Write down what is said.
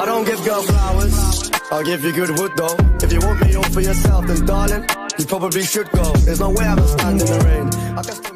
I don't give girl flowers, I'll give you good wood though. If you want me all for yourself, then darling, you probably should go. There's no way I'm gonna stand in the rain.